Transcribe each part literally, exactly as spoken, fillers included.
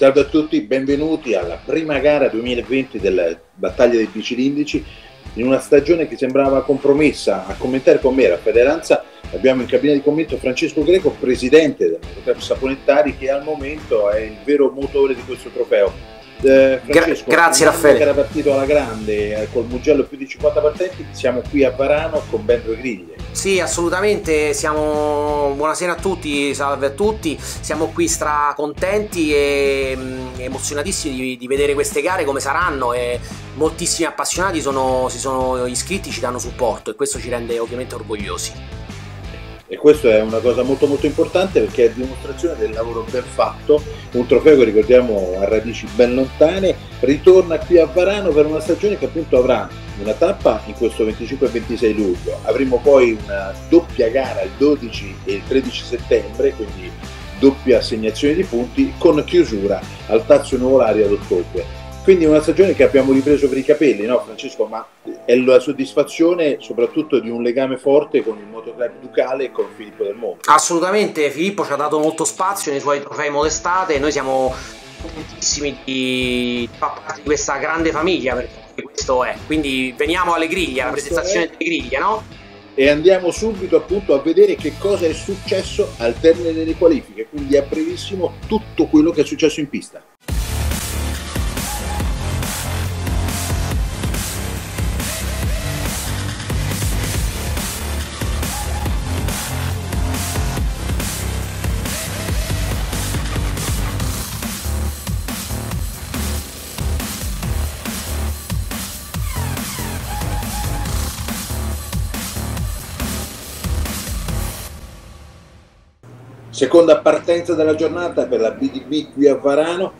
Salve a tutti, benvenuti alla prima gara duemilaventi della battaglia dei bicilindici in una stagione che sembrava compromessa. A commentare con me, Raffaele Lanza, abbiamo in cabina di commento Francesco Greco, presidente del Motoclub Saponettari, che al momento è il vero motore di questo trofeo. Eh, Francesco, Gra grazie Raffaele. Che era partito alla grande, eh, col Mugello più di cinquanta partenti, siamo qui a Varano con ben due griglie. Sì, assolutamente, siamo... buonasera a tutti, salve a tutti, siamo qui stra contenti e mh, emozionatissimi di, di vedere queste gare come saranno, e moltissimi appassionati sono, si sono iscritti, ci danno supporto e questo ci rende ovviamente orgogliosi. E questo è una cosa molto molto importante, perché è dimostrazione del lavoro ben fatto. Un trofeo che ricordiamo ha radici ben lontane, ritorna qui a Varano per una stagione che appunto avrà una tappa in questo venticinque e ventisei luglio, avremo poi una doppia gara il dodici e il tredici settembre, quindi doppia assegnazione di punti, con chiusura al Tazio Nuvolari ad ottobre. Quindi una stagione che abbiamo ripreso per i capelli, no Francesco? Ma è la soddisfazione soprattutto di un legame forte con il Motoclub Ducale e con Filippo Del Monte. Assolutamente, Filippo ci ha dato molto spazio nei suoi trofei modestate e noi siamo contentissimi di far parte di questa grande famiglia, perché questo è. Quindi veniamo alle griglie, alla presentazione delle griglie, no? E andiamo subito appunto a vedere che cosa è successo al termine delle qualifiche, quindi a brevissimo tutto quello che è successo in pista. Seconda partenza della giornata per la B D B qui a Varano,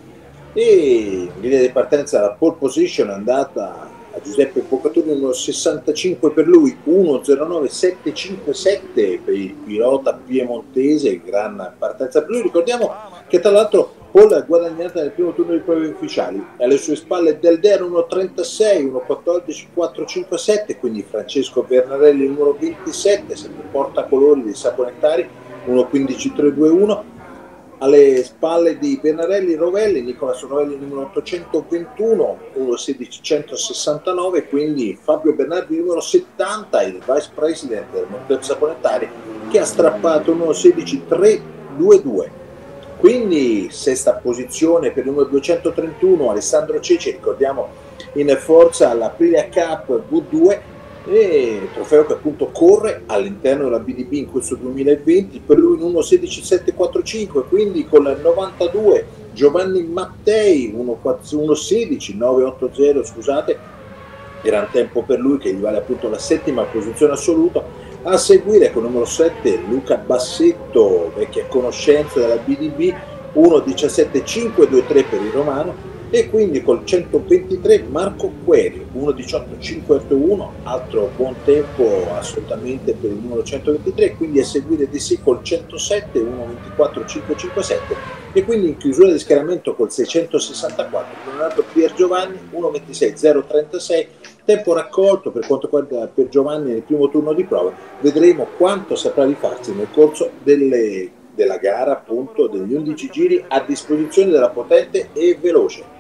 e in linea di partenza la pole position è andata a Giuseppe Boccatoni, uno sessantacinque per lui, uno zero nove sette cinque sette per il pilota piemontese, gran partenza per lui. Ricordiamo che tra l'altro pole guadagnata nel primo turno di prove ufficiali, alle sue spalle Del Der uno trentasei, uno quattordici quattro cinque sette, quindi Francesco Bernarelli numero ventisette, sempre portacolori dei Saponettari, uno quindici tre due uno, alle spalle di Bernarelli Rovelli, Nicolas Rovelli numero ottocentoventuno, uno sedici centosessantanove, quindi Fabio Bernardi numero settanta, il vice president del Motoclub Saponettari, che ha strappato uno sedici tre due due. Quindi sesta posizione per il numero duecentotrentuno Alessandro Ceci, ricordiamo in forza all'Aprilia Cup V due, e trofeo che appunto corre all'interno della B D B in questo duemilaventi, per lui in uno sedici sette quattro cinque, quindi con il novantadue Giovanni Mattei uno sedici nove otto zero, scusate, gran tempo per lui che gli vale appunto la settima posizione assoluta. A seguire con il numero sette Luca Bassetto, vecchia conoscenza della B D B, uno diciassette cinque due tre per il romano, e quindi col centoventitré Marco Querio, uno diciotto cinquecentouno, altro buon tempo assolutamente per il numero centoventitré, quindi a seguire di sì col centosette uno ventiquattro cinquecentocinquantasette, e quindi in chiusura di schieramento col seicentosessantaquattro Leonardo Pier Giovanni uno ventisei zero trentasei, tempo raccolto per quanto riguarda per Giovanni nel primo turno di prova. Vedremo quanto saprà rifarsi nel corso delle, della gara, appunto degli undici giri a disposizione della potente e veloce.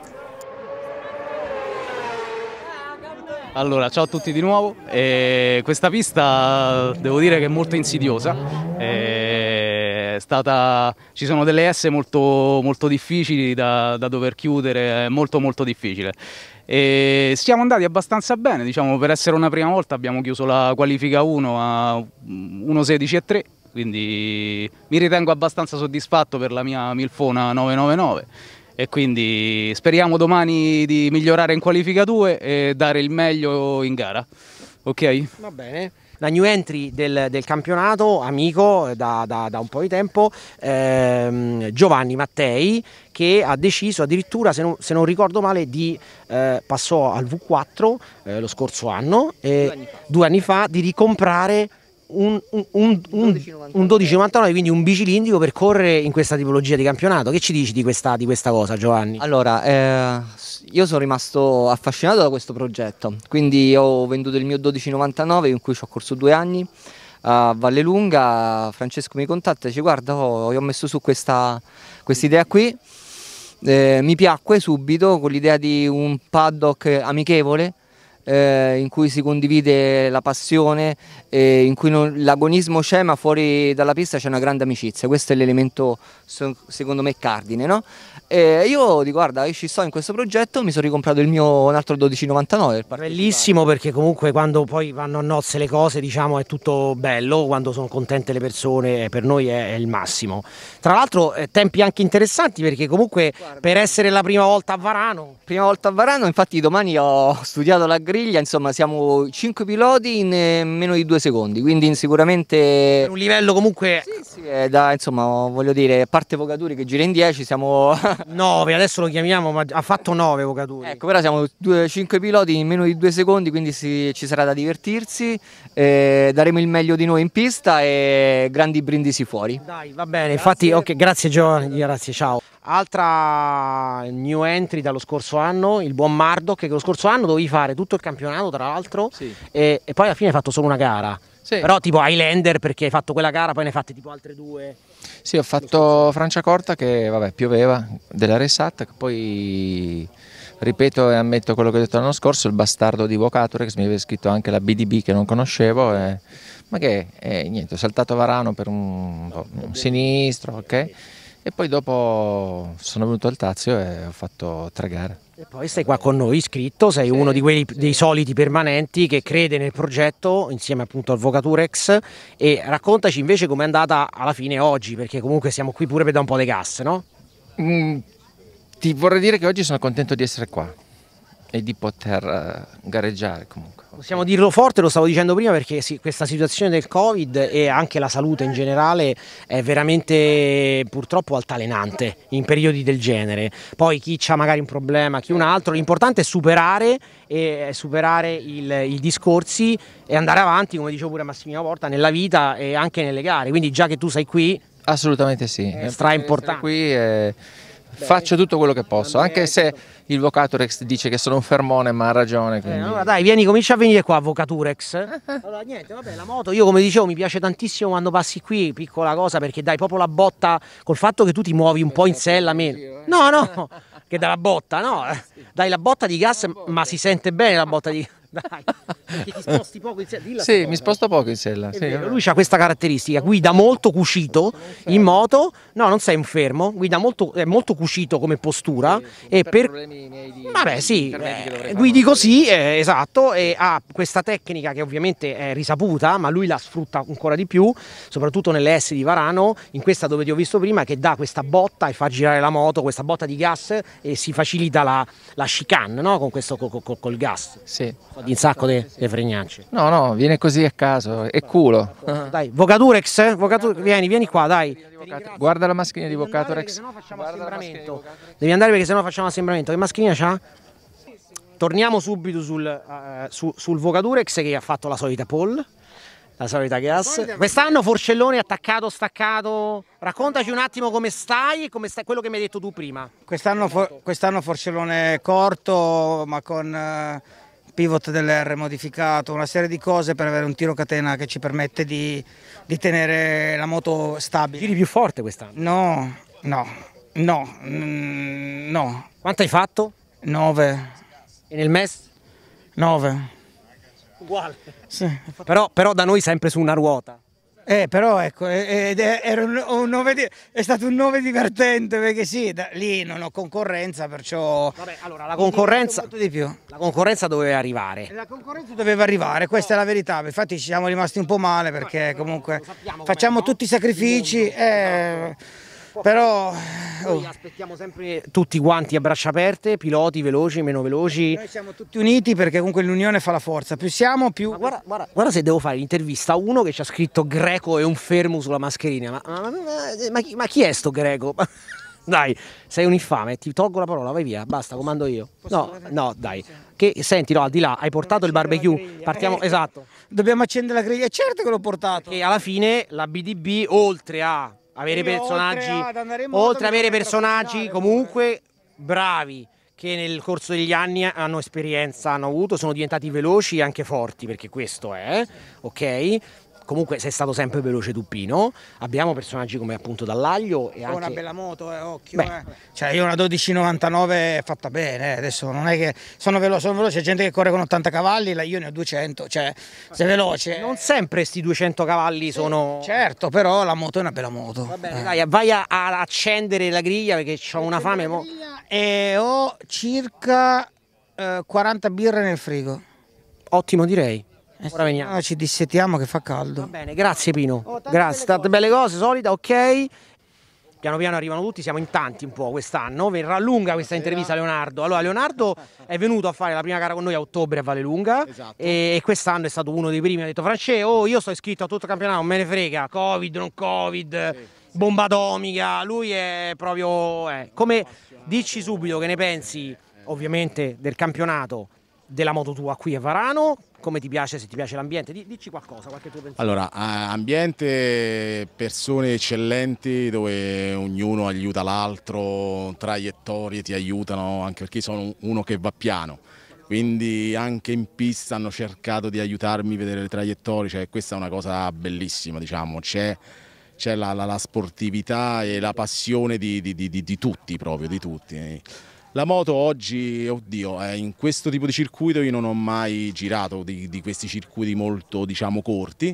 Allora, ciao a tutti di nuovo. E questa pista devo dire che è molto insidiosa, è stata... ci sono delle S molto, molto difficili da, da dover chiudere, è molto molto difficile. E siamo andati abbastanza bene, diciamo, per essere una prima volta abbiamo chiuso la qualifica uno a uno sedici e tre, quindi mi ritengo abbastanza soddisfatto per la mia Milfona nove nove nove. E quindi speriamo domani di migliorare in qualifica due e dare il meglio in gara, ok? Va bene. La new entry del, del campionato, amico da, da, da un po' di tempo, ehm, Giovanni Mattei, che ha deciso addirittura, se non, se non ricordo male, di eh, passò al V quattro eh, lo scorso anno, eh, due, anni due anni fa, di ricomprare un, un, un, un dodici novantanove, quindi un bicilindico per correre in questa tipologia di campionato. Che ci dici di questa, di questa cosa, Giovanni? Allora, eh, io sono rimasto affascinato da questo progetto, quindi ho venduto il mio dodici novantanove in cui ci ho corso due anni a Vallelunga. Francesco mi contatta e dice: guarda, oh, io ho messo su questa idea qui, Eh, mi piacque subito con l'idea di un paddock amichevole, eh, in cui si condivide la passione, eh, in cui l'agonismo c'è, ma fuori dalla pista c'è una grande amicizia. Questo è l'elemento so, secondo me cardine, no? E io dico, guarda, io ci sto in questo progetto, mi sono ricomprato il mio un altro dodici novantanove. Bellissimo, perché comunque quando poi vanno a nozze le cose, diciamo, è tutto bello, quando sono contente le persone per noi è, è il massimo. Tra l'altro eh, tempi anche interessanti, perché comunque guarda, per essere la prima volta a Varano. Prima volta a Varano, infatti domani ho studiato la griglia, insomma siamo cinque piloti in eh, meno di due secondi, quindi sicuramente... Per un livello comunque... Sì, sì, è da, insomma, voglio dire, a parte Vocaturi che gira in dieci, siamo... nove, adesso lo chiamiamo, ma ha fatto nove Vocaturi. Ecco, però siamo due, cinque piloti in meno di due secondi, quindi si, ci sarà da divertirsi, eh, daremo il meglio di noi in pista e grandi brindisi fuori. Dai, va bene, grazie. Infatti, ok, grazie Giovanni, grazie, ciao. Altra new entry dallo scorso anno, il buon Murdoch, che lo scorso anno dovevi fare tutto il campionato, tra l'altro, sì. e, e poi alla fine hai fatto solo una gara. Sì. Però tipo Highlander, perché hai fatto quella gara, poi ne hai fatte tipo altre due. Sì, ho fatto Franciacorta che vabbè pioveva, della Race Attack, poi ripeto e ammetto quello che ho detto l'anno scorso, il bastardo di Vocaturex mi aveva scritto anche la B D B che non conoscevo, e, ma che eh, niente, ho saltato Varano per un, un sinistro, ok? E poi dopo sono venuto al Tazio e ho fatto tre gare. E poi stai qua con noi iscritto, sei sì, uno di quelli sì. dei soliti permanenti che crede nel progetto insieme appunto al Vocaturex, e raccontaci invece com'è andata alla fine oggi, perché comunque siamo qui pure per dare un po' di gas, no? Mm, ti vorrei dire che oggi sono contento di essere qua e di poter uh, gareggiare comunque. Possiamo dirlo forte, lo stavo dicendo prima, perché sì, questa situazione del Covid e anche la salute in generale è veramente purtroppo altalenante in periodi del genere. Poi chi ha magari un problema, chi un altro, l'importante è superare, e superare il, i discorsi e andare avanti, come dicevo pure Massimiliano Porta, nella vita e anche nelle gare. Quindi già che tu sei qui, assolutamente sì, è stra importante. Qui è... faccio tutto quello che posso, anche se il Vocaturex dice che sono un fermone, ma ha ragione. Quindi... Eh, allora dai, vieni, comincia a venire qua, Vocaturex. Allora niente, vabbè, la moto, io come dicevo mi piace tantissimo quando passi qui, piccola cosa, perché dai proprio la botta, col fatto che tu ti muovi un po' in sella, meno. No, no, che dà la botta, no, dai la botta di gas, ma si sente bene la botta di... Dai, perché ti sposti poco in sella. Sì, mi sposto poco in sella. Sì, vero, lui ha questa caratteristica, guida molto cucito in moto, no, non sei un fermo, guida molto, è molto cucito come postura, sì, e per, per di, vabbè sì, eh, guidi così, eh, esatto, e ha questa tecnica che ovviamente è risaputa, ma lui la sfrutta ancora di più, soprattutto nelle S di Varano, in questa dove ti ho visto prima, che dà questa botta e fa girare la moto, questa botta di gas, e si facilita la, la chicane, no? Con questo col, col, col gas. Sì. Di un sacco di fregnacce. No, no, viene così a caso, è culo. Dai, Vocaturex, Vocaturex, vieni, vieni qua, dai. Guarda la mascherina di Vocaturex. Devi andare perché sennò facciamo assembramento. Che mascherina c'ha? Torniamo subito sul, uh, su, sul Vocaturex, che ha fatto la solita pole, la solita gas. Quest'anno Forcellone attaccato, staccato. Raccontaci un attimo come stai e come stai, quello che mi hai detto tu prima. Quest'anno for, quest'anno Forcellone corto, ma con uh, pivot dell'R modificato, una serie di cose per avere un tiro catena che ci permette di, di tenere la moto stabile. Giri più forte quest'anno? No, no, no, mm, no. Quanto hai fatto? nove. E nel M E S? nove. Uguale. Sì. Però, però da noi sempre su una ruota. Eh, però ecco, è, è, un, un nove, è stato un nove divertente, perché sì, da, lì non ho concorrenza, perciò... Vabbè, allora la concorrenza, molto di più. La concorrenza doveva arrivare. La concorrenza doveva arrivare, questa è la verità, infatti ci siamo rimasti un po' male, perché comunque facciamo tutti i sacrifici, eh, però... Noi aspettiamo sempre tutti quanti a braccia aperte, piloti veloci, meno veloci. Noi siamo tutti uniti, perché comunque l'unione fa la forza, più siamo più... Ma guarda, guarda, guarda se devo fare l'intervista a uno che ci ha scritto Greco e un fermo sulla mascherina, ma, ma, ma, ma, chi, ma chi è sto Greco? Dai, sei un infame, ti tolgo la parola, vai via, basta, comando io. No, no, dai. Che, senti, no, al di là, hai portato il barbecue, partiamo, eh, esatto. Dobbiamo accendere la griglia, certo che l'ho portato. Che alla fine la B D B, oltre a... avere personaggi, oltre, oltre ad avere personaggi comunque bravi, che nel corso degli anni hanno esperienza, hanno avuto, sono diventati veloci e anche forti, perché questo è, ok? comunque sei stato sempre veloce tu, Pino. Abbiamo personaggi come appunto Dall'Aglio e Ho anche... una bella moto, eh, occhio. Beh. Eh. Cioè io una dodici novantanove è fatta bene, eh. Adesso non è che sono veloce, sono veloce, c'è gente che corre con ottanta cavalli, io ne ho duecento, cioè sei veloce. Non sempre sti duecento cavalli sono... Certo, però la moto è una bella moto. Va bene, eh. dai, vai a, a accendere la griglia perché ho una fame. Mo... E ho circa eh, quaranta birre nel frigo. Ottimo, direi. Eh Ora sì, veniamo. no, ci dissetiamo che fa caldo. Va bene, grazie Pino. Oh, tante Grazie, belle tante belle cose, solida, ok. Piano piano arrivano tutti, siamo in tanti un po' quest'anno. Verrà lunga questa intervista a Leonardo. Allora, Leonardo è venuto a fare la prima gara con noi a ottobre a Vallelunga. Esatto. e, e quest'anno è stato uno dei primi. Ha detto: Francesco, oh, io sto iscritto a tutto il campionato, non me ne frega. Covid, non Covid, sì, bomba atomica. Lui è proprio. Eh. Come dici subito che ne pensi, ovviamente, del campionato della moto tua qui a Varano. Come ti piace, se ti piace l'ambiente, dici qualcosa, qualche tuo pensiero. Allora, ambiente, persone eccellenti dove ognuno aiuta l'altro, traiettorie ti aiutano, anche perché sono uno che va piano, quindi anche in pista hanno cercato di aiutarmi a vedere le traiettorie, cioè questa è una cosa bellissima, diciamo, c'è la, la, la sportività e la passione di, di, di, di tutti proprio, di tutti. La moto oggi, oddio, eh, in questo tipo di circuito io non ho mai girato di, di questi circuiti molto, diciamo, corti,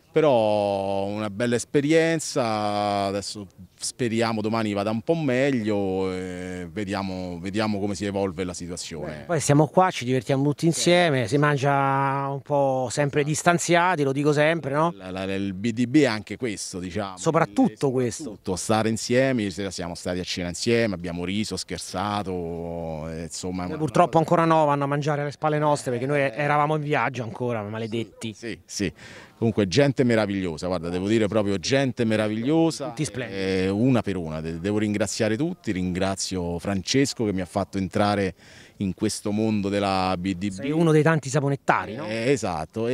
però una bella esperienza, adesso speriamo domani vada un po' meglio e vediamo, vediamo come si evolve la situazione. Poi siamo qua, ci divertiamo tutti insieme, si mangia un po' sempre distanziati, lo dico sempre, no? La, la, il B D B è anche questo, diciamo. Soprattutto questo. Soprattutto stare insieme, siamo stati a cena insieme, abbiamo riso, scherzato, insomma. Noi purtroppo ancora no, vanno a mangiare alle spalle nostre perché noi eravamo in viaggio ancora, maledetti. Sì, sì. Comunque gente meravigliosa, guarda, devo dire proprio gente meravigliosa. Tutti splendidi. Eh, una per una, devo ringraziare tutti, ringrazio Francesco che mi ha fatto entrare in questo mondo della B D B. Sei uno dei tanti saponettari, no? Eh, esatto,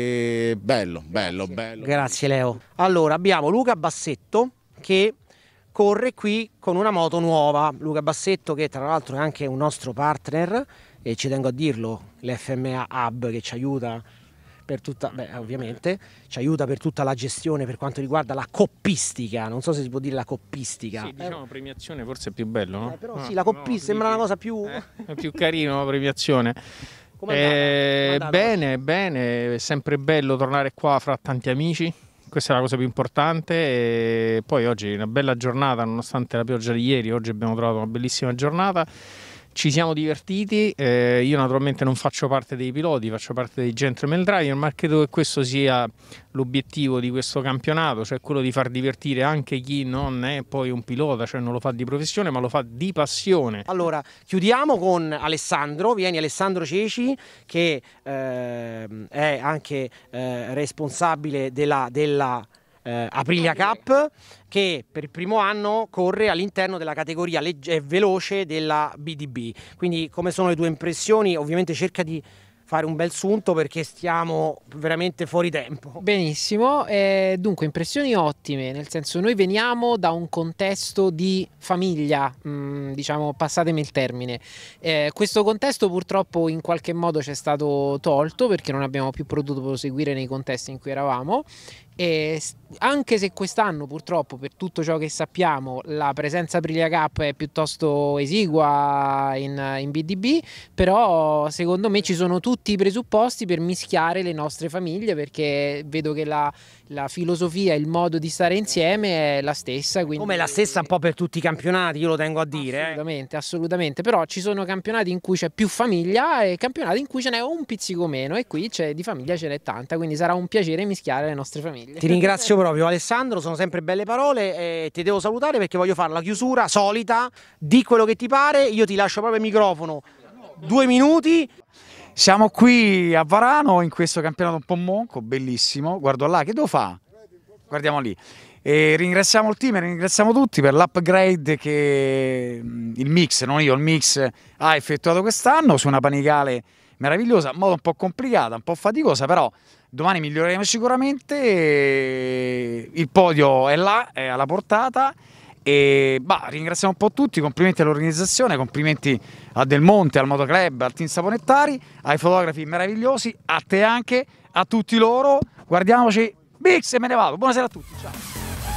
e bello, bello, Grazie. bello. Grazie Leo. Allora abbiamo Luca Bassetto che corre qui con una moto nuova. Luca Bassetto che tra l'altro è anche un nostro partner e ci tengo a dirlo, l'F M A Hub che ci aiuta per tutta, beh, ovviamente ci aiuta per tutta la gestione per quanto riguarda la coppistica, non so se si può dire la coppistica. Sì, diciamo premiazione forse è più bello, no? Eh, però no, sì, la coppistica no, sembra sì, una cosa più... Eh, è più carino la premiazione. Com'è eh, andata? Bene, bene, è sempre bello tornare qua fra tanti amici, questa è la cosa più importante e poi oggi è una bella giornata, nonostante la pioggia di ieri, oggi abbiamo trovato una bellissima giornata. Ci siamo divertiti, eh, io naturalmente non faccio parte dei piloti, faccio parte dei gentleman driver, ma credo che questo sia l'obiettivo di questo campionato, cioè quello di far divertire anche chi non è poi un pilota, cioè non lo fa di professione ma lo fa di passione. Allora, chiudiamo con Alessandro, vieni Alessandro Ceci che eh, è anche eh, responsabile della... della Eh, Aprilia Cup che per il primo anno corre all'interno della categoria legge- veloce della B D B, quindi come sono le tue impressioni? Ovviamente cerca di fare un bel sunto perché stiamo veramente fuori tempo. Benissimo, eh, dunque impressioni ottime, nel senso noi veniamo da un contesto di famiglia, mh, diciamo passatemi il termine, eh, questo contesto purtroppo in qualche modo ci è stato tolto perché non abbiamo più potuto proseguire nei contesti in cui eravamo. E anche se quest'anno purtroppo per tutto ciò che sappiamo la presenza Aprilia Cup è piuttosto esigua in, in B D B, però secondo me ci sono tutti i presupposti per mischiare le nostre famiglie perché vedo che la, la filosofia, il modo di stare insieme è la stessa. Quindi... Come la stessa un po' per tutti i campionati, io lo tengo a dire. Assolutamente, eh. assolutamente, però ci sono campionati in cui c'è più famiglia e campionati in cui ce n'è un pizzico meno e qui c'è di famiglia ce n'è tanta, quindi sarà un piacere mischiare le nostre famiglie. Ti ringrazio proprio Alessandro, sono sempre belle parole e ti devo salutare perché voglio fare la chiusura solita, di quello che ti pare, io ti lascio proprio il microfono, due minuti. Siamo qui a Varano in questo campionato un po' monco, bellissimo, guardo là, che devo fare? Guardiamo lì. E ringraziamo il team, ringraziamo tutti per l'upgrade che il mix, non io, il mix ha effettuato quest'anno su una Panigale meravigliosa, in modo un po' complicata, un po' faticosa, però domani miglioreremo sicuramente, il podio è là, è alla portata e bah, ringraziamo un po' tutti, complimenti all'organizzazione, complimenti a Del Monte, al Motoclub, al team Saponettari, ai fotografi meravigliosi, a te anche, a tutti loro, guardiamoci Bix, e me ne vado. Buonasera a tutti, ciao.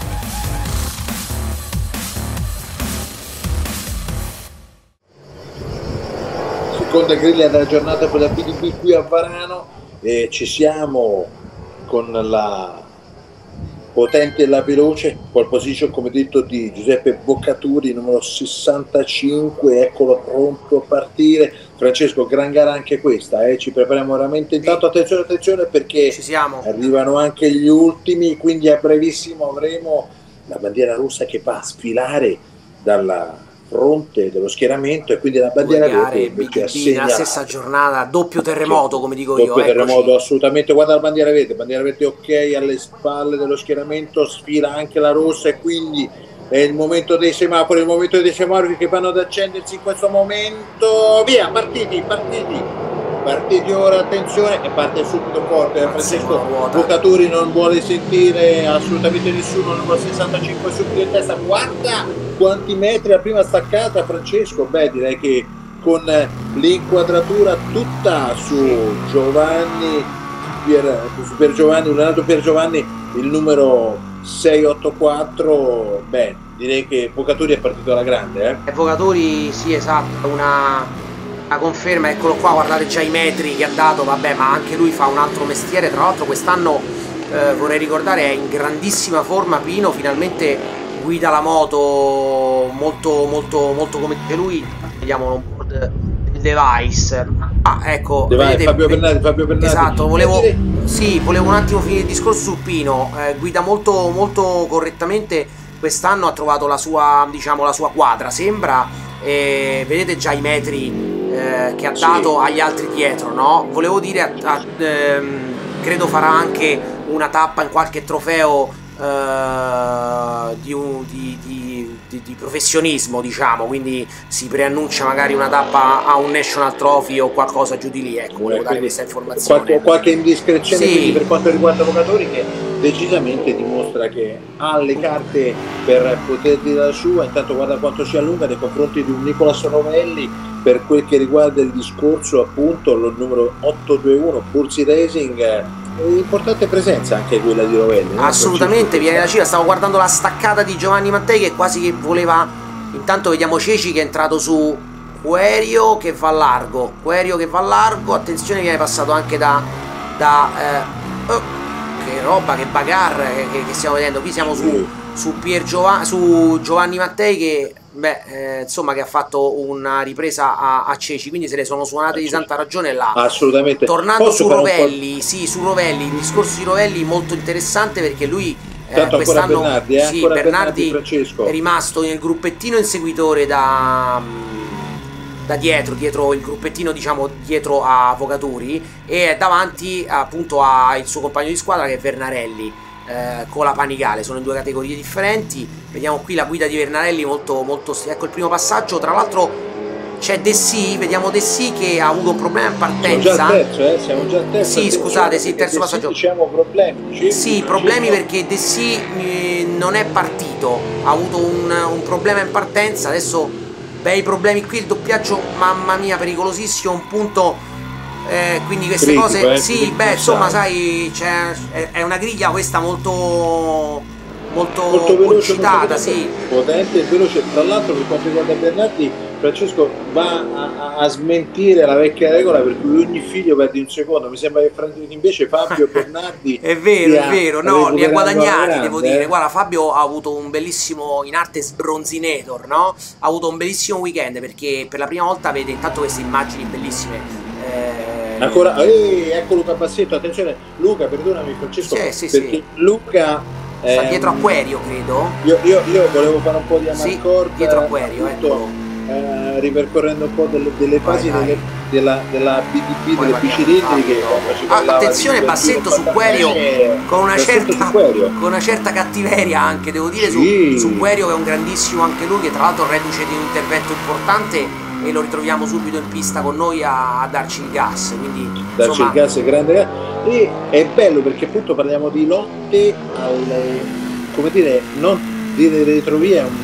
Seconda griglia della giornata per la B D B qui a Varano, e ci siamo con la potente e la veloce pole position, come detto, di Giuseppe Boccaturi, numero sessantacinque, eccolo pronto a partire. Francesco, gran gara anche questa, eh? Ci prepariamo veramente. Intanto attenzione, attenzione, perché ci siamo. Arrivano anche gli ultimi, quindi a brevissimo avremo la bandiera rossa che va a sfilare dalla fronte dello schieramento, e quindi la bandiera verde invece assegna nella stessa giornata, doppio terremoto, come dico io. Doppio terremoto, assolutamente. Guarda la bandiera verde, bandiera verde ok, alle spalle dello schieramento sfila anche la rossa, e quindi è il momento dei semafori, il momento dei semafori che vanno ad accendersi in questo momento. Via, partiti, partiti. Partiti ora, attenzione, e parte subito forte. Francesco Boccaturi non vuole sentire assolutamente nessuno, numero sessantacinque subito in testa. Guarda quanti metri la prima staccata, Francesco. Beh, direi che con l'inquadratura tutta su Giovanni Pier, per Giovanni, Leonardo Pier Giovanni, il numero seicentottantaquattro, beh, direi che Boccaturi è partito alla grande, eh? Boccaturi, sì, esatto, una la conferma, eccolo qua, guardate già i metri che ha dato, vabbè, ma anche lui fa un altro mestiere. Tra l'altro quest'anno eh, vorrei ricordare è in grandissima forma Pino, finalmente guida la moto molto molto molto come dice lui. Vediamo un board il device. Ah, ecco, Device, vedete, Fabio Bernardi, Fabio Bernardi. Esatto, volevo, sì, volevo un attimo finire il discorso su Pino. Eh, guida molto molto correttamente quest'anno, ha trovato la sua, diciamo, la sua quadra, sembra, eh, vedete già i metri Eh, che ha dato sì. agli altri dietro, no? Volevo dire, a, a, ehm, credo farà anche una tappa in qualche trofeo eh, di, un, di, di, di, di professionismo, diciamo, quindi si preannuncia magari una tappa a un National Trophy o qualcosa giù di lì, ecco, volevo dare questa informazione. Qualche, qualche indiscrezione sì. Quindi per quanto riguarda Boccaturi, che decisamente dimostra che ha le carte per poter dire la sua. Intanto guarda quanto si allunga nei confronti di un Nicolas Rovelli per quel che riguarda il discorso, appunto, lo numero ottocentoventiuno Bursi Racing. Importante presenza anche quella di Rovelli, no? Assolutamente, viene da Cina. Stavo guardando la staccata di Giovanni Mattei che quasi che voleva. Intanto vediamo Ceci che è entrato su Querio che va largo, Querio che va largo, attenzione, viene passato anche da, da eh, oh, che roba, che bagarre che, che, che stiamo vedendo. Qui siamo su, su, Pier Giovanni, su Giovanni Mattei che, beh, eh, insomma, che ha fatto una ripresa a, a Ceci, quindi se le sono suonate di santa ragione là. Assolutamente. Tornando Posso su Rovelli, sì, su Rovelli, il discorso di Rovelli molto interessante, perché lui eh, quest'anno Bernardi, eh, sì, Bernardi, Bernardi è rimasto nel gruppettino inseguitore da, da dietro, dietro il gruppettino, diciamo, dietro a Boccaturi, e è davanti appunto al suo compagno di squadra che è Vernarelli. Eh, con la Panigale, sono in due categorie differenti. Vediamo qui la guida di Vernarelli molto molto, ecco il primo passaggio. Tra l'altro c'è Dessì, vediamo Dessì che ha avuto un problema in partenza. Siamo già al terzo, eh? Siamo già al terzo. Sì, scusate, sì, il terzo passaggio. Diciamo problemi. Dicevi, sì, problemi perché Dessì eh, non è partito, ha avuto un, un problema in partenza. Adesso bei problemi qui, il doppiaggio, mamma mia, pericolosissimo, un punto. Eh, quindi queste critico, cose, eh, sì, beh, insomma, sai, è, è una griglia questa molto molto, molto veloce, citata, molto sì. Potente e veloce. Tra l'altro, per quanto riguarda Bernardi, Francesco va a, a smentire la vecchia regola per cui ogni figlio perde un secondo. Mi sembra che invece Fabio Bernardi è vero, è vero, no, li ha guadagnati, grande, devo dire. Eh? Guarda, Fabio ha avuto un bellissimo, in arte sbronzinator, no? Ha avuto un bellissimo weekend, perché per la prima volta vede intanto queste immagini bellissime. Eh, Ancora, eh, ecco Luca Bassetto, attenzione Luca, perdonami Francesco, sì, sì, perché sì. Luca sta ehm, dietro a Querio, credo. Io, io, io volevo fare un po' di amarcord, sì, dietro a Querio, ecco. Eh, ripercorrendo un po' delle, delle fasi vai, vai. Delle, della, della B D B, delle bicilindriche. Ah, attenzione, Bassetto su Querio con una, certa, con una certa cattiveria anche, devo dire, sì. su, su Querio, che è un grandissimo anche lui, che tra l'altro reduce di un intervento importante, e lo ritroviamo subito in pista con noi a, a darci il gas, quindi darci insomma... il gas è grande, e è bello perché appunto parliamo di lotte alle, come dire, non dire retrovie, è un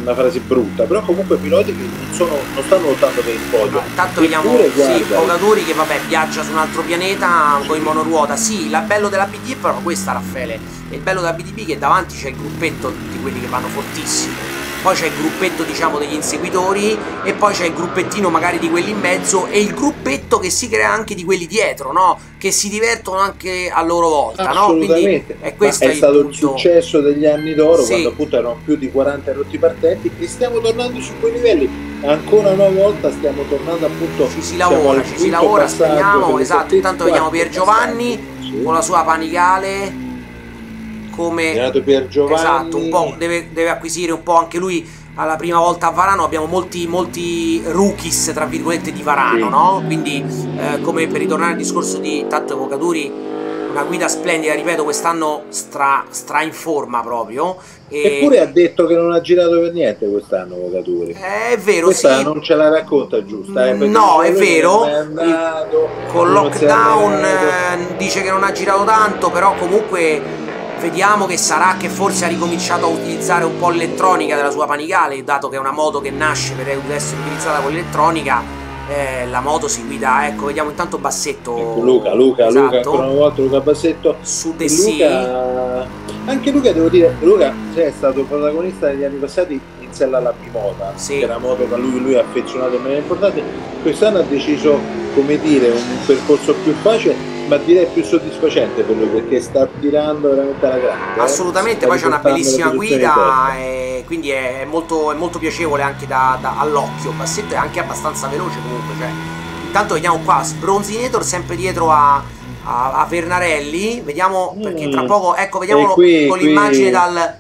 una frase brutta, però comunque piloti che non, sono, non stanno lottando per il podio. No, intanto vediamo sì, Bocatori che vabbè viaggia su un altro pianeta con in monoruota. Sì, il bello della B D B è proprio questa, Raffaele. Il bello della B D B è che davanti c'è il gruppetto di quelli che vanno fortissimi, poi c'è il gruppetto diciamo degli inseguitori e poi c'è il gruppettino magari di quelli in mezzo e il gruppetto che si crea anche di quelli dietro, no? Che si divertono anche a loro volta, no? Quindi è questo è il stato punto. Il successo degli anni d'oro, sì. Quando appunto erano più di quaranta rotti partenti, e stiamo tornando su quei livelli. Ancora una volta stiamo tornando appunto, ci si lavora, ci si lavora, speriamo, esatto. Intanto vediamo Pier Giovanni sì. con la sua Panigale, come Pier Giovanni. Esatto, un po' deve, deve acquisire un po' anche lui alla prima volta a Varano. Abbiamo molti molti rookies tra virgolette di Varano, sì. no? Quindi eh, come per ritornare al discorso di tanto Vocaturi, una guida splendida, ripeto, quest'anno stra, stra in forma proprio. E... Eppure ha detto che non ha girato per niente quest'anno Vocaturi. È vero, questa sì. non ce la racconta giusta. Eh, no, è vero. È andato, con lockdown eh, dice che non ha girato tanto, però comunque vediamo che sarà che forse ha ricominciato a utilizzare un po' l'elettronica della sua Panigale, dato che è una moto che nasce per essere utilizzata con l'elettronica. Eh, la moto si guida, ecco, vediamo intanto Bassetto. Ecco, Luca, Luca, esatto. Luca, ancora una volta Luca Bassetto. Su De sì. Anche Luca, devo dire, Luca cioè, è stato protagonista negli anni passati in sella alla Bimota, sì. che era una moto che lui, lui ha affezionato in maniera importante. Quest'anno ha deciso, come dire, un percorso più facile, ma direi più soddisfacente per lui, perché sta tirando veramente alla grande. Assolutamente, eh? poi c'è una bellissima guida e quindi è molto, è molto piacevole anche da, da, all'occhio. Bassetto è anche abbastanza veloce comunque, cioè. Intanto vediamo qua Sbronzinator sempre dietro a, a, a Vernarelli, vediamo perché tra poco, ecco, vediamolo qui, con l'immagine dal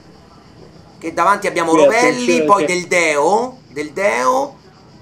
che davanti abbiamo qui, Rovelli, poi che... del Deo, del Deo.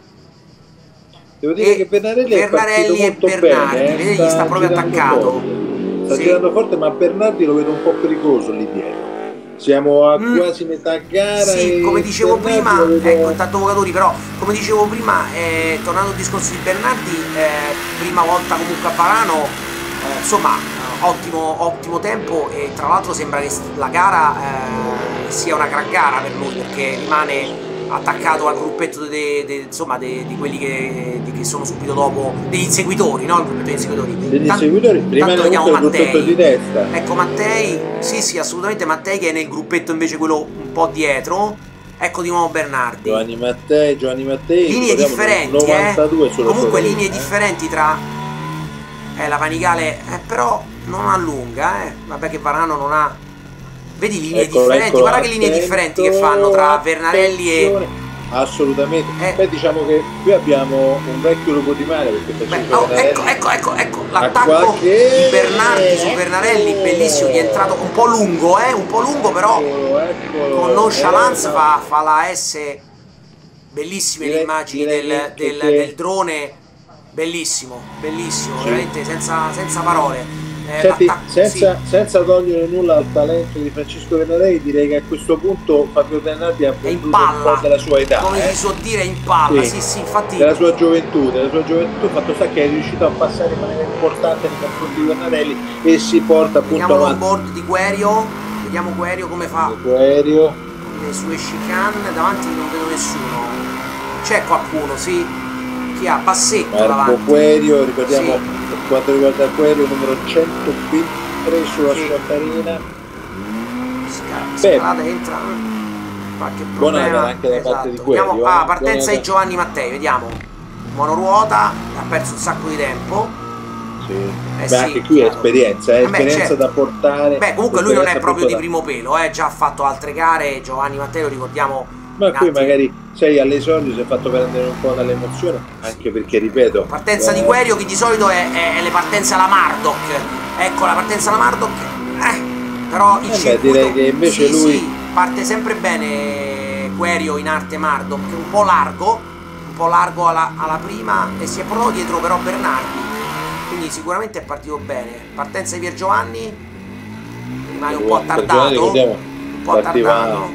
Devo dire che Bernarelli, Bernarelli è e Bernardi, bene, eh? vedete, gli sta proprio attaccato. Forte. Sta sì. girando forte, ma Bernardi lo vedo un po' pericoloso lì dietro. Siamo a mm. quasi metà gara. Sì, come dicevo Bernardi prima, vedo... ecco, intanto Vocatori, però, come dicevo prima, eh, tornando al discorso di Bernardi, eh, prima volta comunque a Varano, eh, insomma, ottimo, ottimo tempo, e tra l'altro sembra che la gara eh, sia una gran gara per lui, perché rimane attaccato al gruppetto de, de, insomma de, di quelli che, de, che sono subito dopo, degli inseguitori, no? Il gruppetto degli inseguitori. Degli Tant inseguitori, prima tanto vediamo il gruppetto di destra. Ecco Mattei, sì sì assolutamente Mattei che è nel gruppetto invece quello un po' dietro. Ecco di nuovo Bernardi. Giovanni Mattei, Giovanni Mattei. Linee differenti, novantadue eh? Comunque linee eh? differenti tra eh, la Panigale, eh, però non allunga, eh. Vabbè che Varano non ha. Vedi linee eccolo, differenti, eccolo, guarda che linee attento, differenti che fanno tra Vernarelli e... Assolutamente, eh. Beh, diciamo che qui abbiamo un vecchio lupo di mare, perché Beh, oh, ecco, ecco, ecco, ecco, l'attacco di Bernardi su Bernarelli, bellissimo, gli è entrato un po' lungo, eh, un po' lungo però eccolo, eccolo, con nonchalance eh, fa, fa la S, bellissime direi, le immagini del, del, che... del drone, bellissimo, bellissimo, sì. Veramente senza, senza parole. Eh, Senti, senza, sì. senza togliere nulla al talento di Francesco Vernarelli, direi che a questo punto Fabio Bernardi ha perduto un po' della sua età, come eh? si so dire, in palla, sì, sì, sì, infatti della sua gioventù, della sua gioventù, il fatto sta che è riuscito a passare in maniera importante nei confronti di Vernarelli e si porta appunto vediamo avanti. l'onboard di Querio, vediamo Querio come fa Querio. Le sue chicane, davanti non vedo nessuno, c'è qualcuno, sì, chi ha Bassetto Marco davanti. Querio, ricordiamo sì. Per quanto riguarda Querio, numero cento tre sulla sì. sua carina. Scalata entra qualche buona problema anche da esatto. parte di Querio. Vediamo, ah, partenza buona di Giovanni Mattei, vediamo. Monoruota, ha perso un sacco di tempo. Sì. Eh Beh, sì, anche qui chiaro. è esperienza, è esperienza Beh, certo. da portare. Beh, comunque lui non è proprio di da... primo pelo, eh, già ha fatto altre gare, Giovanni Mattei lo ricordiamo. Ma qui magari sei all'esordio, si è fatto prendere un po' dall'emozione, anche perché ripeto. Partenza eh... di Querio che di solito è, è, è le partenze alla Marduk. Ecco la partenza alla Marduk. Eh, però il eh circuito, beh, direi che invece sì, lui sì, parte sempre bene Querio in arte Marduk, un po' largo, un po' largo alla, alla prima e si è portato dietro però Bernardi. Quindi sicuramente è partito bene. Partenza di Pier Giovanni, rimane un po' attardato. Un po' attardato.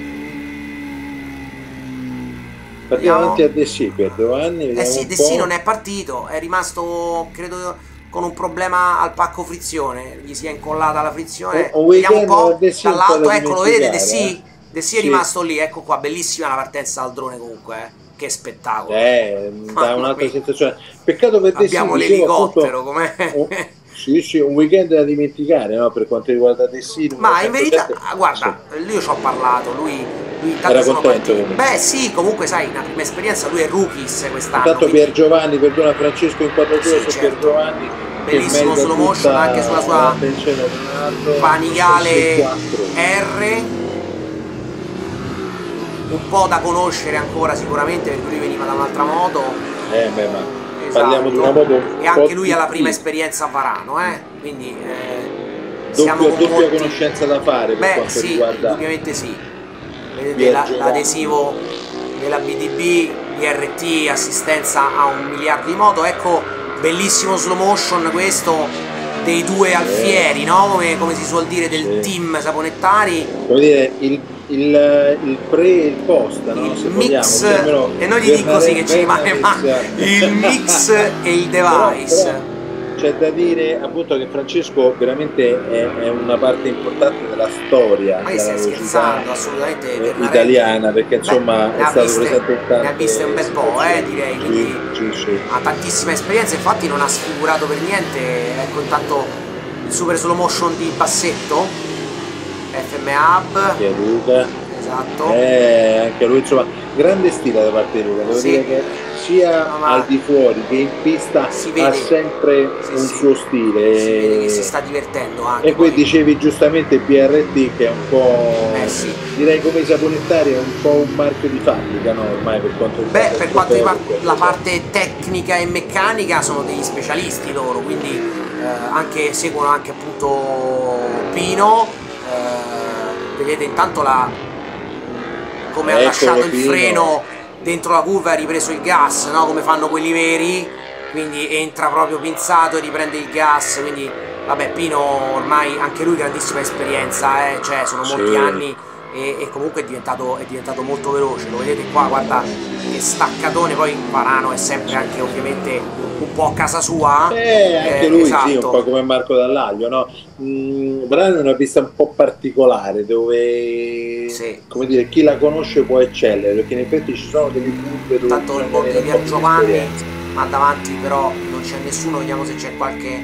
Partiamo avanti a De Sì per Giovanni. Eh sì, De Sì non è partito, è rimasto credo con un problema al pacco frizione, gli si è incollata la frizione. Un vediamo un po' dall'alto, ecco, lo vedete De Sì? Eh? De Sì è Sì. rimasto lì, ecco qua, bellissima la partenza dal drone comunque, eh. Che spettacolo. Eh, dà un'altra sensazione. Peccato per De Sì, Abbiamo dicevo, l'elicottero, appunto, com'è? un- sì, sì, un weekend da dimenticare, no? Per quanto riguarda De Sì. Ma in verità, centosette, ah, guarda, io ci ho parlato, lui, lui intanto Era sono contento, partiti. comunque. Beh sì, comunque sai, una prima esperienza, lui è rookies quest'anno. Intanto quindi Pier Giovanni, perdona Francesco, inquadratura Sì, su certo. Pier Giovanni, Bellissimo che slow motion anche sulla sua l'attenzione a Leonardo, Panigale sei quattro. R, un po' da conoscere ancora sicuramente perché lui veniva da un'altra moto. Eh beh, ma Esatto. parliamo di una moto un E anche po' lui ha la più prima piccola. esperienza a Varano, eh? Quindi eh, siamo Doppia, con doppia molti... conoscenza da fare per Beh quanto sì, riguarda indubbiamente sì. Vedete Pier la- Giovanni. l'adesivo della B D B, B R T, assistenza a un miliardo di moto. Ecco, bellissimo slow motion questo dei due alfieri, no? Come, come si suol dire, del Sì. team Saponettari. come dire, il, il, il pre e il post, no? Il Se mix, vogliamo, almeno e non gli dico così che ci rimane Bernarez- male, il mix e il Però- device. però c'è da dire appunto che Francesco veramente è, è una parte importante della storia Ma che della stai velocità scherzando, assolutamente. eh, Bernarelli, italiana, perché insomma beh, è ne ha stato viste- presente in tante ne ha viste un bel po', eh, situazioni. direi, Sì, quindi- sì, sì. ha tantissima esperienza, infatti non ha sfigurato per niente. Ecco intanto il super slow motion di Bassetto, F M Hub, Che è Luca. esatto. Eh, anche lui insomma grande stile da parte di Luca, devo Sì. dire che sia No, ma- al di fuori che in pista Si ha vede. sempre Sì, un sì. suo stile. Si vede che si sta divertendo anche. E poi poi. dicevi giustamente B R T che è un po', Eh, sì. direi come i saponettari, è un po' un marchio di fabbrica, no? Ormai per quanto riguarda Beh, il per quanto trofeo, riguarda la parte tecnica e meccanica sono degli specialisti loro, quindi eh, anche, seguono anche appunto Pino, eh, vedete intanto la, come ha Eccolo, lasciato il Pino. freno dentro la curva e ha ripreso il gas, no? Come fanno quelli veri, quindi entra proprio pinzato e riprende il gas, quindi vabbè Pino ormai anche lui grandissima esperienza, eh? Cioè sono molti Sì. anni e, e comunque è diventato, è diventato molto veloce, lo vedete qua, guarda che staccatone, poi Varano è sempre anche ovviamente un po' a casa sua. Eh, anche eh, lui esatto. sì, un po' come Marco Dall'Aglio, no? Mm, Brano è una pista un po' particolare dove, Sì. come dire, chi la conosce può eccellere, perché in effetti ci sono delle curve dove Tanto il bisogna bordo di avere un Pier po' più Giovanni, esperienza. ma davanti però non c'è nessuno, vediamo se c'è qualche...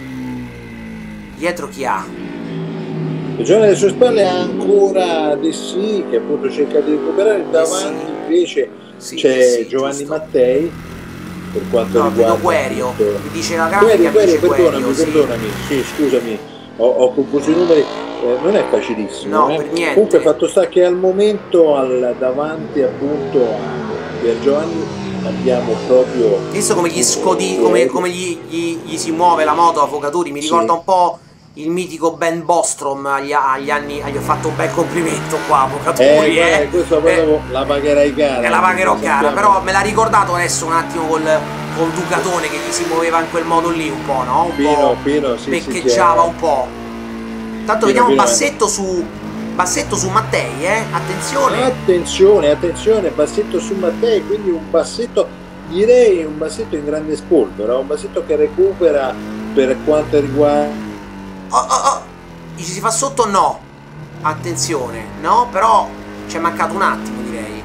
Dietro chi ha? Il giovane alle sue spalle ha ancora De Sì, che appunto cerca di recuperare, davanti Sì. invece Sì, c'è sì, Giovanni giusto. Mattei per quanto No, riguarda vedo Guerio, appunto- mi dice la Guerio, grafica, mi Guerio, dice perdonami, Guerio, sì. perdonami, sì, scusami, ho, ho confuso i numeri, eh, non è facilissimo. No, eh. per niente. Comunque fatto sta che al momento al, davanti appunto a Pier Giovanni abbiamo proprio... Visto come gli scodi, come, come gli, gli- gli si muove la moto a Focatori, mi Sì. ricorda un po' il mitico Ben Bostrom agli, agli anni, gli ho fatto un bel complimento qua a Focatori, Eh, eh. guarda, questo poi Eh, dopo la pagherai cara. e la pagherò lo cara, sappiamo. però me l'ha ricordato adesso un attimo col, col Ducatone che gli si muoveva in quel modo lì un po', no? Un Pino, po' Pino, sì, sì, beccheggiava che- un po'. Tanto Pino, vediamo un Pino, bassetto su bassetto su Mattei, eh? Attenzione. Attenzione, attenzione, bassetto su Mattei, quindi un bassetto, direi un bassetto in grande spolvero, un bassetto che recupera per quanto riguarda... Oh, oh, oh. Gli si fa sotto o no? Attenzione, no? Però ci è mancato un attimo, direi.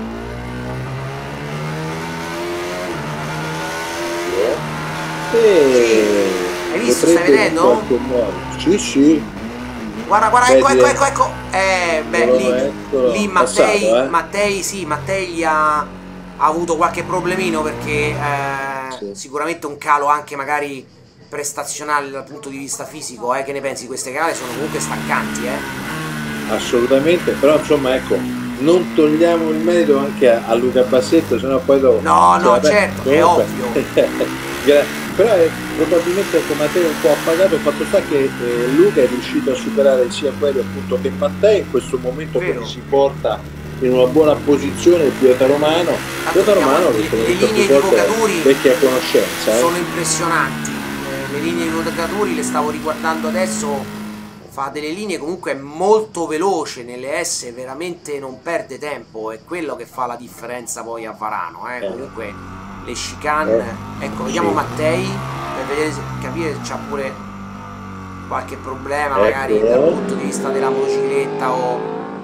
Eh, Hai visto? potrebbe Stai vedendo? in qualche modo- Sì, sì. Guarda, guarda, Beh, ecco, ecco, direi- ecco, ecco. Eh, beh, Eccolo, lì, eccolo. lì Mattei, Passato, eh. Mattei, sì, Mattei gli ha, ha avuto qualche problemino perché eh, Sì. sicuramente un calo anche magari prestazionale dal punto di vista fisico, eh, che ne pensi? Queste gare sono comunque stancanti, eh? Assolutamente, però insomma ecco, non togliamo il merito anche a, a Luca Bassetto, sennò poi dopo... No, no, cioè, vabbè, certo, è comunque- ovvio. Gra- però è, probabilmente ecco, Matteo è un po' appagato, il fatto sta che eh, Luca è riuscito a superare sia quello appunto che Matteo, in questo momento Vero. quindi si porta in una buona posizione il pilota romano, il pilota romano le, che come le detto linee più di volte è Vocaturi vecchia conoscenza, eh. sono impressionanti. Eh, le linee di Vocaturi le stavo riguardando adesso, fa delle linee comunque molto veloce, nelle S veramente non perde tempo, è quello che fa la differenza poi a Varano, eh. Eh. Comunque le chicane, Eh, ecco, vediamo sì. Mattei per vedere se, capire se c'ha pure qualche problema Ecco. magari dal punto di vista della motocicletta o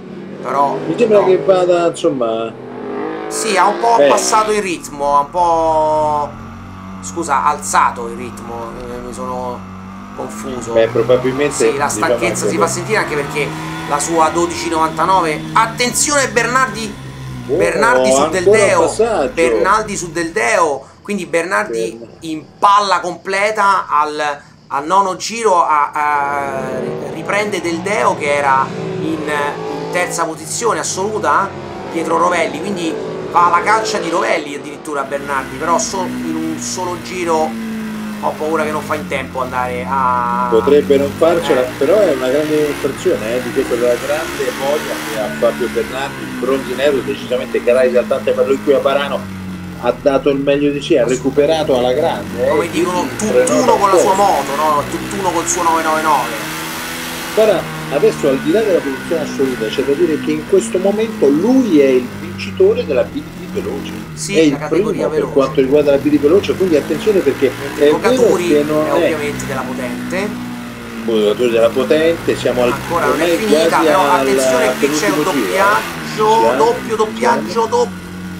però mi sembra no. che vada, insomma, sì, ha un po' eh. abbassato il ritmo, ha un po', scusa, alzato il ritmo, eh, mi sono confuso. Beh, probabilmente sì, la stanchezza diciamo si fa sentire, anche perché la sua dodici novantanove, attenzione Bernardi, oh, Bernardi su Del ancora un Deo, passaggio. Bernardi su Del Deo, quindi Bernardi Bernardi. in palla completa al, al nono giro, a, a, riprende Del Deo che era in, in terza posizione assoluta dietro Rovelli, quindi va alla caccia di Rovelli addirittura Bernardi, però so, in un solo giro ho paura che non fa in tempo andare a... potrebbe non farcela, eh. però è una grande dimostrazione eh, di questa della grande voglia che ha Fabio Bernardi, bronzinero, decisamente gara esaltante per lui qui a Varano, ha dato il meglio di sé, ha recuperato alla grande. Come eh, dicono, tutt'uno con la sua moto, no? Tutt'uno col suo nove nove nove. Guarda, adesso al di là della posizione assoluta c'è da dire che in questo momento lui è il vincitore della B D B veloce, sì, è il primo veloce. per quanto riguarda la B D B veloce, quindi attenzione perché mentre è Vocaturi vero che non è è ovviamente della potente, Vocaturi della potente, siamo al ancora non è finita, però attenzione, qui c'è un doppiaggio, giro. doppio doppiaggio, doppio.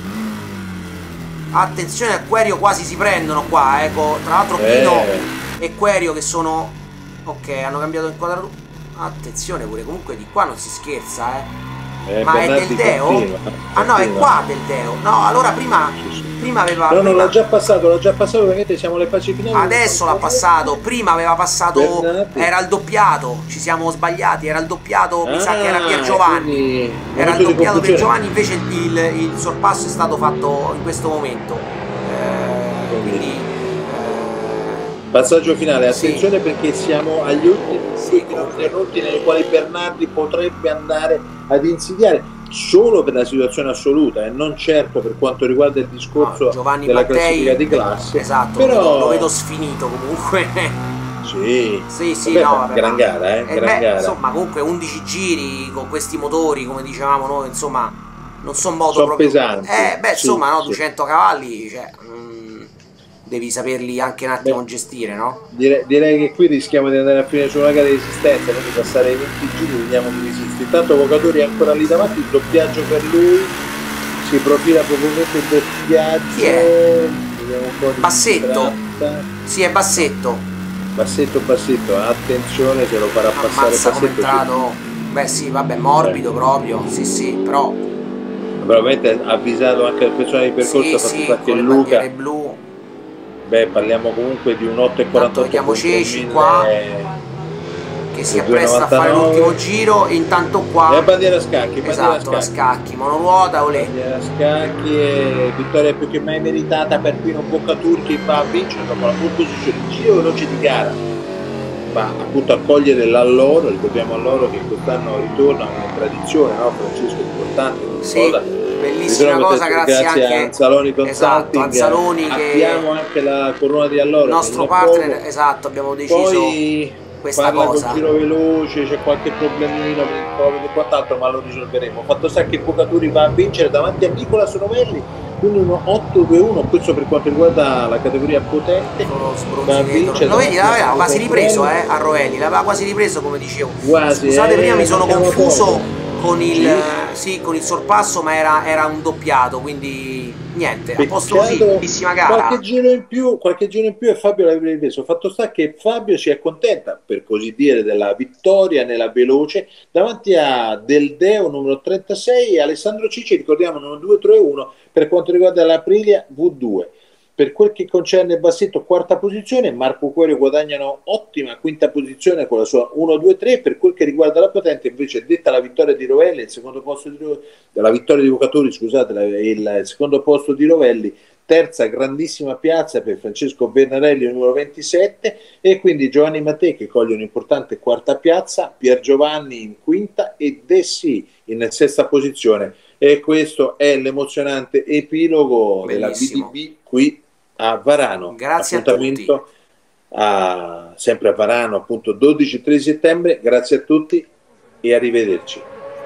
Attenzione, Aquario quasi si prendono qua, ecco, tra l'altro Pino eh. e Querio che sono, ok, hanno cambiato inquadratura. Attenzione pure, comunque di qua non si scherza, eh. eh Ma è Bernardi Del Deo? continua, ah no, è continua. qua Del Deo. No, allora prima, sì, sì. prima aveva... No, prima... non l'ha già passato, l'ha già passato, perché siamo alle fasi finali. Adesso l'ha passato, prima aveva passato, Bernardi. era il doppiato, ci siamo sbagliati, era il doppiato, ah, mi sa che era Pier Giovanni. Era il doppiato Pier Giovanni, invece il, il, il sorpasso è stato fatto in questo momento. Eh, quindi... Passaggio finale, attenzione sì. perché siamo agli ultimi sì, minuti nei quali Bernardi potrebbe andare ad insidiare solo per la situazione assoluta e non certo per quanto riguarda il discorso no, della Mattei, classifica di classe. Esatto, però... lo, vedo, lo vedo sfinito comunque. Sì, sì, sì, vabbè, no, vabbè, gran ma... gara, eh, eh, gran beh, gara. Insomma, comunque undici giri con questi motori, come dicevamo noi, insomma, non sono moto sono proprio... pesanti. Eh, beh, sì, insomma, no, sì. duecento cavalli, cioè... Mm, devi saperli anche un attimo beh, gestire, no? Direi, direi che qui rischiamo di andare a finire su una gara di resistenza, quindi passare i venti giri, vediamo chi resiste. Intanto Vocaturi è ancora lì davanti, il doppiaggio per lui, si profila probabilmente il doppiaggio. Chi è? Vediamo un po' di Bassetto. Sì, è Bassetto. Bassetto, Bassetto, attenzione se lo farà Ammazza passare Bassetto. Come entrato. Beh sì, vabbè, morbido eh. proprio, sì sì, però... Probabilmente ha avvisato anche il personale di percorso, sì, ha fatto sì, che Luca... blu. Beh, parliamo comunque di un otto e quarantotto. Vediamo Ceci qua che si appresta a fare l'ultimo giro, e intanto qua e bandiera scacchi, bandiera esatto, scacchi. la scacchi, monoruota, olè. Bandiera scacchi e vittoria più che mai meritata per Pino Vocaturi, che va a vincere dopo la pole position, il giro veloce di gara. Va appunto a cogliere l'alloro, il dobbiamo alloro che quest'anno ritorna una tradizione, no Francesco, importante, sì. cosa. Bellissima cosa, grazie, grazie anche a Anzaloni Consulting, esatto, Anzaloni che abbiamo anche la corona di alloro, il nostro partner, poco. Esatto, abbiamo deciso poi questa parla cosa. Con giro veloce, c'è qualche problemino per il Covid e quant'altro, ma lo risolveremo. Fatto sta che Vocaturi va a vincere davanti a Nicola Sonovelli, quindi uno otto due uno, questo per quanto riguarda la categoria potente. Va a vincere, lo vedi, l'aveva quasi ripreso eh, a Rovelli, l'aveva quasi ripreso come dicevo. Quasi, Scusate, eh, prima mi sono confuso poco. Con il, sì. Sì, con il sorpasso, ma era, era un doppiato, quindi niente, a posto così, bellissima gara. Qualche giro in più, qualche giro in più e Fabio l'aveva ripreso. Fatto sta che Fabio si accontenta, per così dire, della vittoria nella veloce davanti a Del Deo numero trentasei e Alessandro Cicci, ricordiamo numero due tre uno per quanto riguarda l'Aprilia V due. Per quel che concerne Bassetto, quarta posizione, Marco Querio guadagnano ottima quinta posizione con la sua uno due tre. Per quel che riguarda la potente, invece, detta la vittoria di Rovelli, il secondo posto di la vittoria di Vocaturi, scusate, il secondo posto di Rovelli, terza grandissima piazza per Francesco Bernarelli, numero ventisette, e quindi Giovanni Mattei che coglie un'importante quarta piazza, Pier Giovanni in quinta e Dessi in sesta posizione. E questo è l'emozionante epilogo Bellissimo. della B D B qui a Varano. Grazie appuntamento a tutti. A, sempre a Varano, appunto dodici tredici settembre. Grazie a tutti e arrivederci.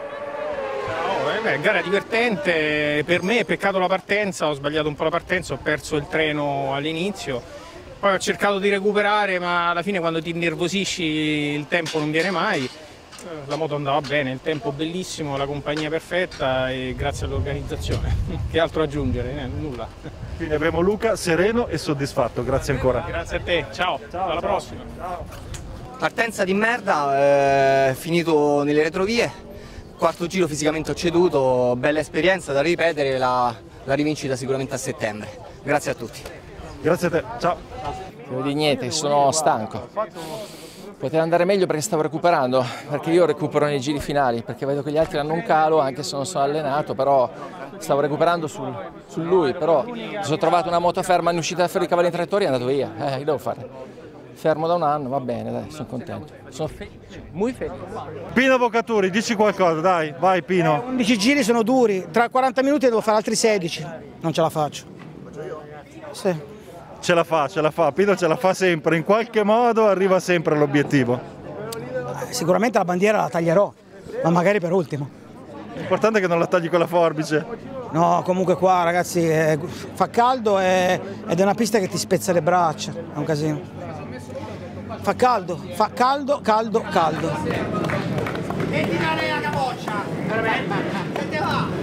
No, eh beh, gara divertente per me, peccato la partenza, ho sbagliato un po' la partenza, ho perso il treno all'inizio, poi ho cercato di recuperare, ma alla fine quando ti innervosisci il tempo non viene mai. La moto andava bene, il tempo bellissimo, la compagnia perfetta e grazie all'organizzazione. Che altro aggiungere? Eh, nulla. Quindi avremo Luca sereno e soddisfatto, grazie ancora. Grazie a te, ciao, ciao alla prossima. Ciao. Partenza di merda, eh, finito nelle retrovie, quarto giro fisicamente ho ceduto, bella esperienza da ripetere, la, la rivincita sicuramente a settembre. Grazie a tutti. Grazie a te, ciao. Devo dire niente, sono stanco. Poteva andare meglio perché stavo recuperando, perché io recupero nei giri finali, perché vedo che gli altri hanno un calo, anche se non sono allenato, però stavo recuperando sul, su lui, però mi sono trovato una moto ferma in uscita fuori i cavalli in traiettoria e è andato via, eh, che devo fare? Fermo da un anno, va bene, dai, sono contento, sono felice, muy felice. Pino Vocaturi, dici qualcosa, dai, vai Pino. Eh, undici giri sono duri, tra quaranta minuti devo fare altri sedici, non ce la faccio. Sì. Ce la fa, ce la fa, Pino ce la fa sempre, in qualche modo arriva sempre all'obiettivo. Sicuramente la bandiera la taglierò, ma magari per ultimo. L'importante è che non la tagli con la forbice. No, comunque qua ragazzi eh, fa caldo e, ed è una pista che ti spezza le braccia, è un casino. Fa caldo, fa caldo, caldo, caldo. Metti la lei a capoccia, che te va?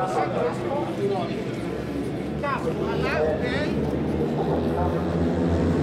Ciao,